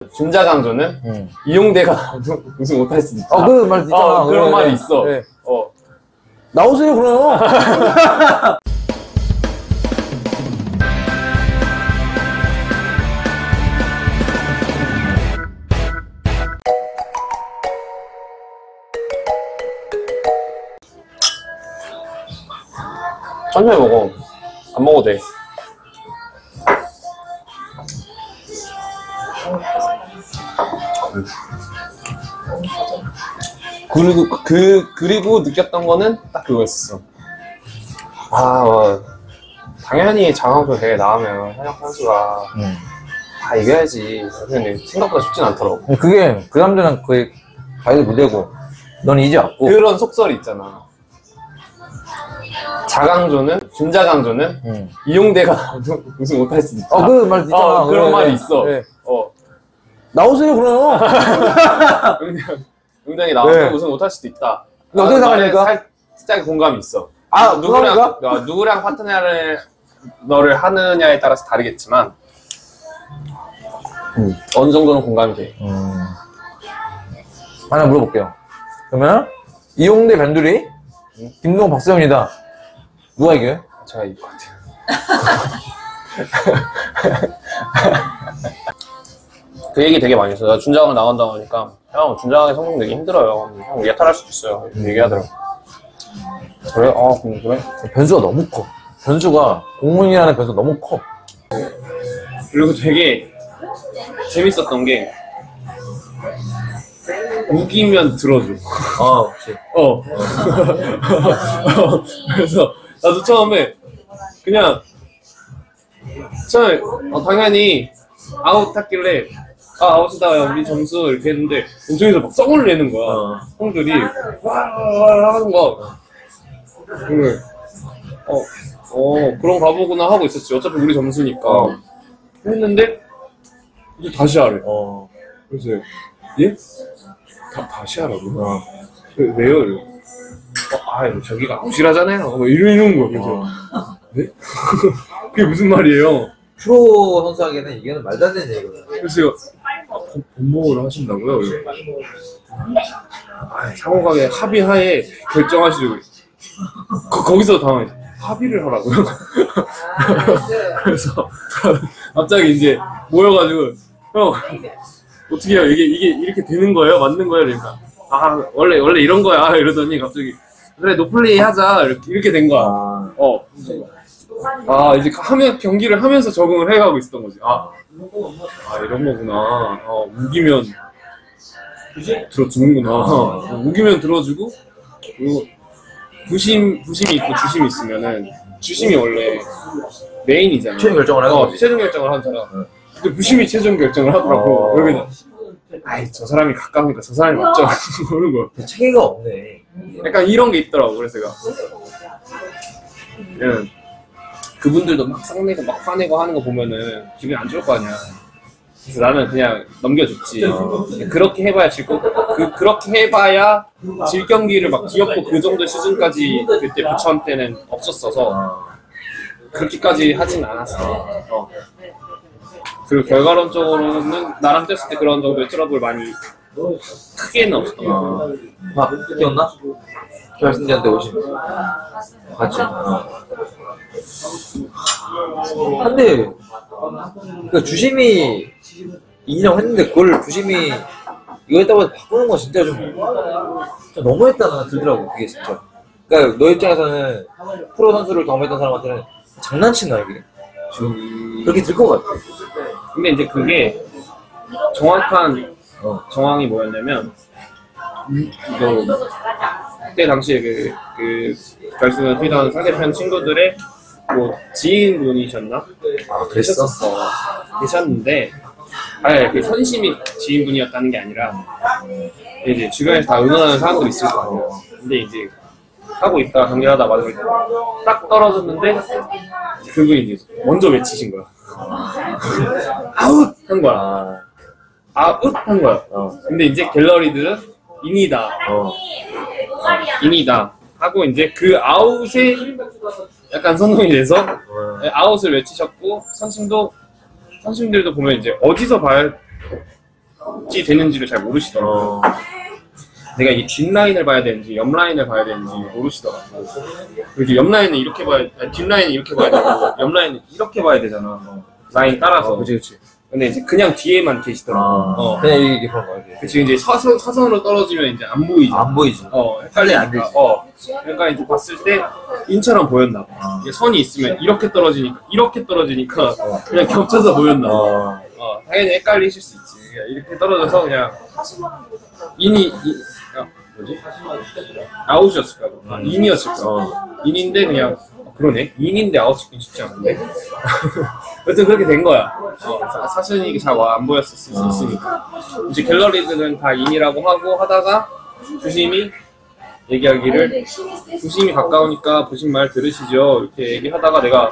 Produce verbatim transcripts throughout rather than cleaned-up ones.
준자강조는 음. 이용대가 우승 못할 수도 있다. 아, 그 말 있잖아. 어, 그런 그래, 말이 네. 있어. 네. 어. 나오세요, 그럼. 천천히 먹어. 안 먹어도 돼. 그리고 그 그리고 느꼈던 거는 딱 그거였어. 아, 어, 당연히 장항표 대회 나오면 현역 선수가 음. 다 이겨야지. 근데 생각보다 쉽진 않더라고. 그게 그 사람들은 거의 가이드 못되고 넌 이제 왔고. 그런 속설이 있잖아. 자강조는 준자강조는 음. 이용대가 우승 못할 수도 있다. 아, 그 말 있잖아. 어, 그런 그래, 말이 네. 있어. 네. 어. 나오세요, 그럼. 응당이 나와서 네. 우승 못할 수도 있다. 근데 어떻게 나는 생각하니까? 살짝 공감이 있어. 아, 누구랑 그러니까? 어, 누구랑 파트너를 너를 하느냐에 따라서 다르겠지만 음, 어느 정도는 공감이 돼. 음. 하나 물어볼게요. 그러면 이용대 변두리, 김동호 박수영이다. 누가 이겨요? 제가 이길 것 같아요. 그 얘기 되게 많이 했어요. 나 준장을 나간다고 하니까 형 준장에 성공 내기 힘들어요. 형 예탈할 수도 있어요. 이렇게 얘기하더라고. 그래? 아 그럼 그래? 변수가 너무 커. 변수가 공문이라는 변수가 너무 커. 그리고 되게 재밌었던 게 우기면 들어줘. 아, 그렇지. 어. 그래서 나도 처음에 그냥 처음에 어, 당연히 아웃 했길래 아 아웃이다 우리 점수 이렇게 했는데 우승에서 막 썽을 내는 거야. 어. 형들이 와와와 하는 거야. 그래. 어, 어 그런 가보구나 하고 있었지. 어차피 우리 점수니까. 어. 했는데 이제 다시 하래. 어. 그래서 예? 다, 다시 하라고? 어. 왜, 왜요? 이러고. 어, 아, 저기가 아웃이라잖아요. 뭐 이러는 거야. 그래서 어. 네? 그게 무슨 말이에요? 프로 선수에게는 이게는 말도 안 되는 얘기거든. 그래서 아, 번복을 하신다고요? 이러고. 아, 상호간에 합의하에 결정하시려고 있어. 거, 거기서 당황했어. 합의를 하라고요? 그래서 갑자기 이제 모여가지고 형 어떻게 해요? 이게 이게 이렇게 되는 거예요? 맞는 거예요? 그러니까 아 원래 원래 이런 거야 이러더니 갑자기 그래 노플레이 하자 이렇게 이렇게 된 거야. 아. 어. 아 이제 하면 경기를 하면서 적응을 해가고 있었던 거지. 아, 아 이런 거구나. 어, 우기면 들어주는구나. 어, 우기면 들어주고 그리고 부심 부심이 있고 주심이 있으면은 주심이 원래 메인이잖아. 최종 결정을 하는 어, 거지. 최종 결정을 하잖아. 근데 부심이 최종 결정을 하더라고. 어. 그러면 아이 저 사람이 가까우니까 저 사람이 맞죠? 그런 거. 체계가 없네. 약간 이런 게 있더라고. 그래서 제가 그냥 그분들도 막 쌍내고 막 화내고 하는 거 보면은 기분이 안 좋을 거 아니야. 그래서 나는 그냥 넘겨줬지. 어. 그렇게 해봐야 질 거, 그, 그렇게 해봐야 질 경기를 막 귀엽고 그 정도 수준까지 그때 부천 때는 없었어서 그렇게까지 하진 않았어. 어. 그리고 결과론적으로는 나랑 뗐을 때 그런 정도의 트러블 많이 크게는 없었던 것 같아. 막 뛰었나? 결승전때 오십. 같이. 어. 근데 그 주심이 인정했는데 그걸 주심이 이거 했다고 해서 바꾸는 건 진짜 좀, 좀 너무했다는 들더라고 그게 진짜. 그러니까 너 입장에서는 프로 선수를 경험했던 사람한테는 장난치나 이게 지금 그렇게 들 것 같아. 근데 이제 그게 정확한 어. 정황이 뭐였냐면 이거 그때 당시에 그, 그 결승을 뛰던 상대편 친구들의 뭐 지인분이셨나? 아, 계셨었어. 계셨는데 아니 그 선심이 지인분이었다는 게 아니라 이제 주변에서 다 응원하는 사람들이 있을 거 아니야. 근데 이제 하고 있다가 경기하다 마지막에 딱 떨어졌는데 그분이 이제 먼저 외치신 거야. 아웃! 한 거야. 아웃! 한 거야. 어. 근데 이제 갤러리들은 인이다. 어. 인이다. 하고 이제 그 아웃에 약간 선동이 돼서 아웃을 외치셨고 선심도 선심들도 보면 이제 어디서 봐야 어찌 되는지를 잘 모르시더라고요. 내가 이 뒷라인을 봐야 되는지 옆라인을 봐야 되는지 모르시더라고요. 그래서 옆라인은 이렇게 봐야, 아니, 뒷라인은 이렇게 봐야 되고 옆라인은 이렇게 봐야 되잖아. 라인 따라서. 어, 그치 그치. 근데 이제 그냥 뒤에만 계시더라고. 아, 어. 그냥 이게 그런 거야. 이게. 그치, 이제 사선, 사선으로 떨어지면 이제 안 보이죠. 안 보이지. 어, 빨리 헷갈리니까. 안 되지. 어. 그러니까 이제 봤을 때 인처럼 보였나 봐. 아. 이게 선이 있으면 이렇게 떨어지니까, 이렇게 떨어지니까 그냥 겹쳐서 보였나 봐. 어. 어, 당연히 헷갈리실 수 있지. 그냥 이렇게 떨어져서 그냥 인이, 이, 아, 뭐지? 아웃이었을까? 아, 인이었을까? 어. 인인데 그냥 어, 그러네. 인인데 아웃시키기 쉽지 않은데. 여튼 그렇게 된 거야. 어, 사- 사진이 잘 안 보였을 수 있으니까. 이제 갤러리들은 다 인이라고 하고 하다가 조심히 얘기하기를 조심히 가까우니까 보신 말 들으시죠. 이렇게 얘기하다가 내가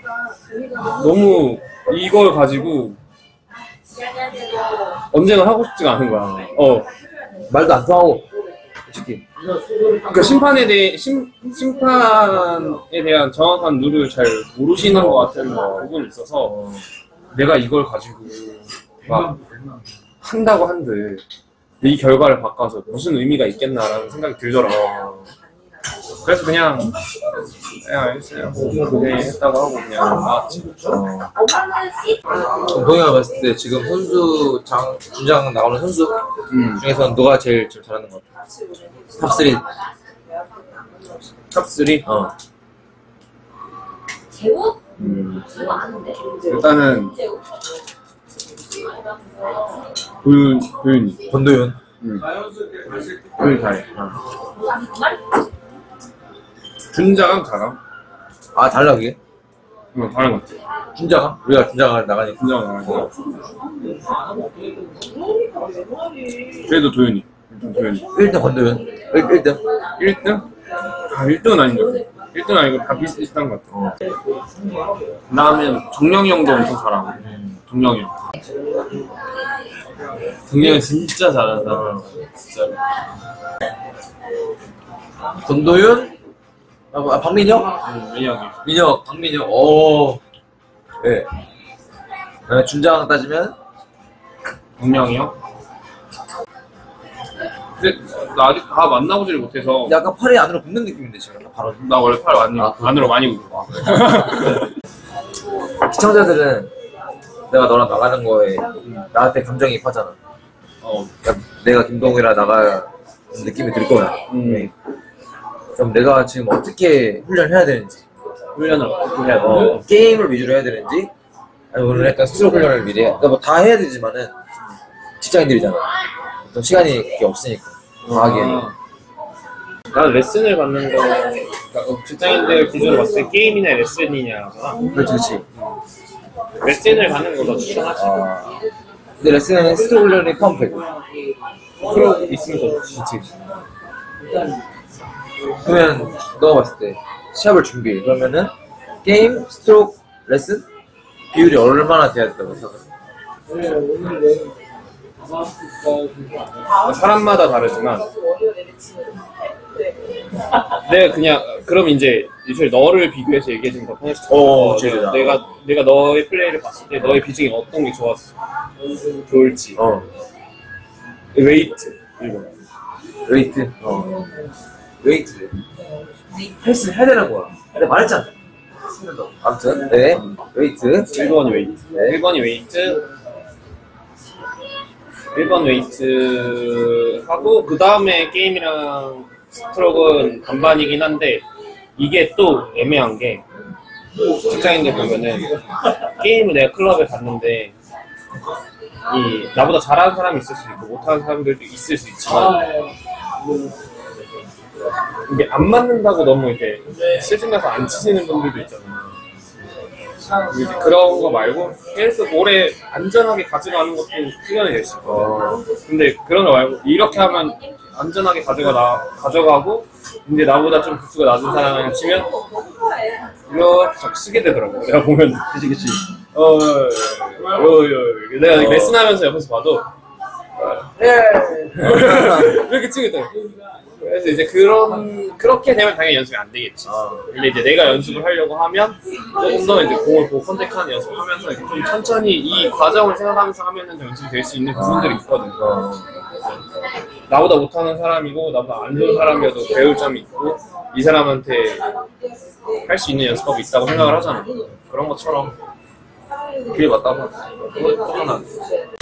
너무 이걸 가지고 언쟁을 하고 싶지가 않은 거야. 어. 말도 안 통하고 솔직히. 그러니까 심판에 대해 심, 심판에 대한 정확한 룰을 잘 모르시는 것 같은 부분이 있어서 내가 이걸 가지고 막 한다고 한들 이 결과를 바꿔서 무슨 의미가 있겠나라는 생각이 들더라고. 그래서 그냥 네 알겠어요. 그냥 했다고 하고 그냥 나왔지. 그럼 동영아 봤을 때 지금 선수 장 준장 나오는 선수 음. 중에서는 너가 제일 좀 잘하는 것 같아? 탑쓰리. 탑쓰리? 어. 재우? 음. 재우 아는데. 일단은 재우. 도윤, 도윤이. 권도윤. 음. 도윤이 잘해. 어. 정말? 준자강 잘함? 아 달라 그게? 응, 다른 것 같아. 준장? 우리가 준장을 나가니까. 준자강 잘하고. 그래도 도윤이. 일단 도윤이. 일 등 권도윤. 일 등. 일 등? 아, 일 등은 아니죠. 일 등 아니고 다 비슷비슷한 것 같아. 그 다음에 정영이 형도 엄청 잘하고. 정영이 형. 정영이 형 진짜 잘한다. 진짜. 권도윤? 아, 아 박민혁? 응, 민혁이. 민혁, 박민혁. 오. 네. 그다음에 준장 따지면 정영이 형. 근데 나 아직 다 만나보지를 못해서 약간 팔이 안으로 굽는 느낌인데 지금 바로. 나 원래 팔 많이 아, 안으로 많이 굽어. 시청자들은 내가 너랑 나가는 거에 나한테 감정이입하잖아. 어. 그러니까 내가 김동욱이랑 나가는 느낌이 들 거야. 음. 그럼 내가 지금 어떻게 훈련해야 되는지, 훈련을 어떻게 해야 어, 되나? 게임을 위주로 해야 되는지, 아니 오늘 약간 스스로 훈련을 미리 해. 그러니까 뭐 다 해야 되지만은 직장인들이잖아. 어떤 시간이 그렇게 없으니까 다 하기에는. 나는 레슨을 받는 거, 그러니까 직장인들 기준으로 봤을 때 게임이나 레슨이냐잖아. 그렇지, 그렇지. 레슨을 가는 거 더 추천하지. 아, 근데 레슨에는 스스로 훈련이 포함되고. 프로 있으면 더 좋지. 그렇지. 그러면 너가 봤을 때 시합을 준비해. 그러면은 게임, 스트로크, 레슨 비율이 얼마나 돼야 된다고 생각해? 사람마다 다르지만 내가 그냥 그럼 이제 이제 너를 비교해서 얘기해주면 더 편했을 것 어, 같아. 그치. 내가 내가 너의 플레이를 봤을 때 너의 비중이 어떤 게 좋았어 좋을지. 어, 웨이트 이거 웨이트. 어, 웨이트. 헬스 해야 되는 거야. 내가 말했잖아. 아무튼, 네, 웨이트. 일 번이 웨이트. 네. 일 번이 웨이트. 일 번 웨이트 하고 그 다음에 게임이랑 스트로크는 반반이긴 한데 이게 또 애매한 게 직장인들 보면은 게임을 내가 클럽에 갔는데 이 나보다 잘하는 사람이 있을 수 있고 못하는 사람들도 있을 수 있지만 이게 안 맞는다고 너무 이렇게 실증나서 안 치시는 분들도 있잖아요. 이제 그런 거 말고 헬스 오래 안전하게 가져가는 것도 훈련이 될 수 있고. 어, 근데 그런 거 말고 이렇게 하면 안전하게 가져가 나 가져가고 근데 나보다 좀 부수가 낮은 사람을 치면 이렇게 자꾸 쓰게 되더라고. 내가 보면 그치, 그치. 어, 어, 어, 어, 내가 어. 레슨하면서 옆에서 봐도 이렇게 찍을 그래서 이제 그런 그렇게 되면 당연히 연습이 안 되겠지. 근데 이제 내가 연습을 하려고 하면 조금 더 이제 공을 보고 컨택하는 연습하면서 이렇게 좀 천천히 이 과정을 생각하면서 하면은 좀 연습이 될 수 있는 부분들이 있거든. 나보다 못하는 사람이고 나보다 안 좋은 사람이어도 배울 점이 있고 이 사람한테 할 수 있는 연습법이 있다고 생각을 하잖아. 그런 것처럼 그게 맞다고. 그거 하나.